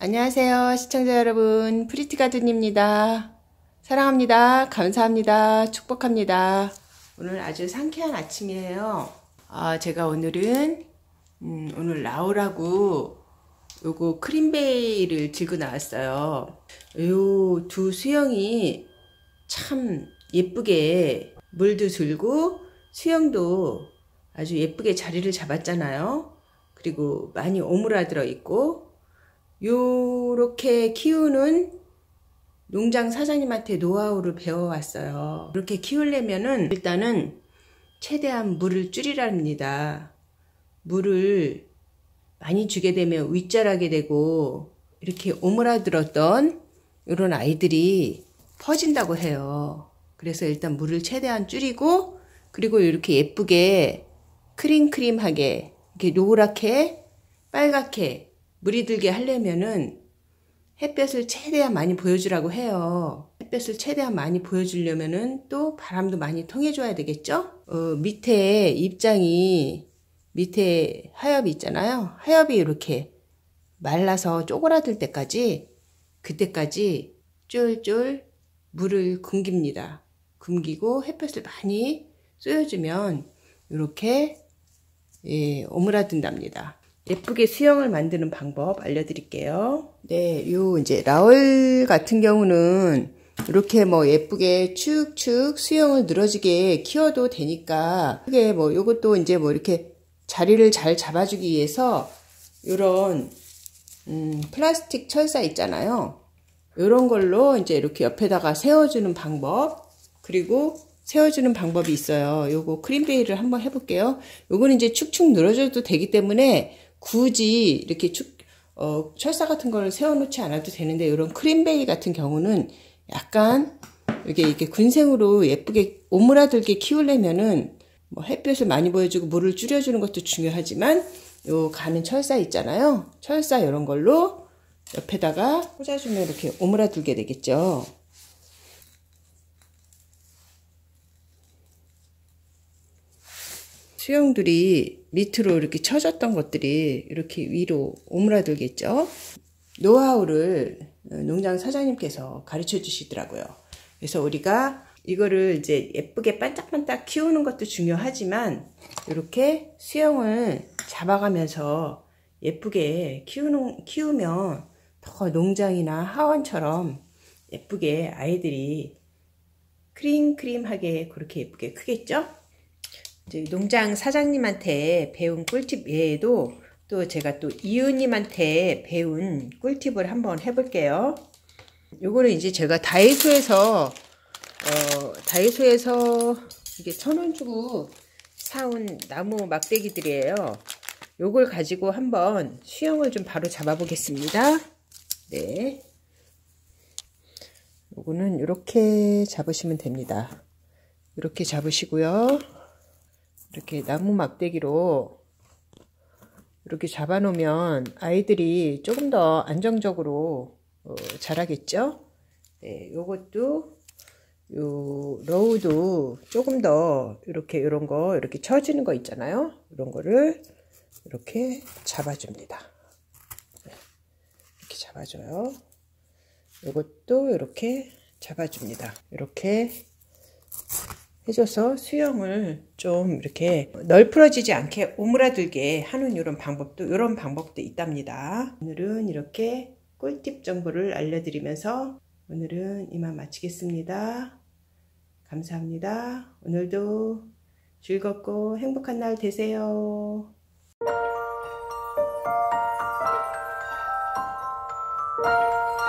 안녕하세요 시청자 여러분, 프리티가든입니다. 사랑합니다. 감사합니다. 축복합니다. 오늘 아주 상쾌한 아침이에요. 제가 오늘은 오늘 나오라고 요거 크림베이를 들고 나왔어요. 요 두 수영이 참 예쁘게 물도 들고 수영도 아주 예쁘게 자리를 잡았잖아요. 그리고 많이 오므라들어 있고, 요렇게 키우는 농장 사장님한테 노하우를 배워왔어요. 이렇게 키우려면은 일단은 최대한 물을 줄이랍니다. 물을 많이 주게 되면 윗자라게 되고 이렇게 오므라들었던 이런 아이들이 퍼진다고 해요. 그래서 일단 물을 최대한 줄이고, 그리고 이렇게 예쁘게 크림크림하게 이렇게 노랗게 빨갛게 물이 들게 하려면은 햇볕을 최대한 많이 보여주라고 해요. 햇볕을 최대한 많이 보여주려면은 또 바람도 많이 통해줘야 되겠죠? 밑에 입장이, 밑에 하엽이 있잖아요. 하엽이 이렇게 말라서 쪼그라들 때까지, 그때까지 쫄쫄 물을 굶깁니다. 굶기고 햇볕을 많이 쏘여주면 이렇게 오므라든답니다. 예쁘게 수영을 만드는 방법 알려드릴게요. 네, 요 이제 라울 같은 경우는 이렇게 뭐 예쁘게 축축 수영을 늘어지게 키워도 되니까, 크게 뭐 요것도 이제 뭐 이렇게 자리를 잘 잡아주기 위해서 요런 플라스틱 철사 있잖아요. 요런 걸로 이제 이렇게 옆에다가 세워주는 방법, 그리고 세워주는 방법이 있어요. 요거 크림베이를 한번 해볼게요. 요거는 이제 축축 늘어져도 되기 때문에 굳이 이렇게 철사 같은 걸 세워놓지 않아도 되는데, 이런 크림베이 같은 경우는 약간 이렇게 군생으로 예쁘게 오므라들게 키우려면은 뭐 햇볕을 많이 보여주고 물을 줄여주는 것도 중요하지만, 요 가는 철사 있잖아요. 철사 이런 걸로 옆에다가 꽂아주면 이렇게 오므라들게 되겠죠. 수영들이 밑으로 이렇게 쳐졌던 것들이 이렇게 위로 오므라들겠죠. 노하우를 농장 사장님께서 가르쳐 주시더라고요. 그래서 우리가 이거를 이제 예쁘게 반짝반짝 키우는 것도 중요하지만, 이렇게 수영을 잡아가면서 예쁘게 키우면 더 농장이나 하원처럼 예쁘게 아이들이 크림크림하게 그렇게 예쁘게 크겠죠. 농장 사장님한테 배운 꿀팁 외에도 또 제가 또 이웃님한테 배운 꿀팁을 한번 해볼게요. 요거는 이제 제가 다이소에서 이게 1,000원 주고 사온 나무 막대기들이에요. 요걸 가지고 한번 수영을 좀 바로 잡아 보겠습니다. 네, 요거는 이렇게 잡으시면 됩니다. 이렇게 잡으시고요. 이렇게 나무 막대기로 이렇게 잡아 놓으면 아이들이 조금 더 안정적으로 자라겠죠. 네, 요것도 요 러우도 조금 더 이렇게 이런 거 이렇게 쳐지는 거 있잖아요. 이런 거를 이렇게 잡아줍니다. 네, 이렇게 잡아줘요. 요것도 이렇게 잡아줍니다. 이렇게 해줘서 수영을 좀 이렇게 널브러지지 않게 오므라들게 하는 이런 방법도 있답니다. 오늘은 이렇게 꿀팁 정보를 알려드리면서 오늘은 이만 마치겠습니다. 감사합니다. 오늘도 즐겁고 행복한 날 되세요.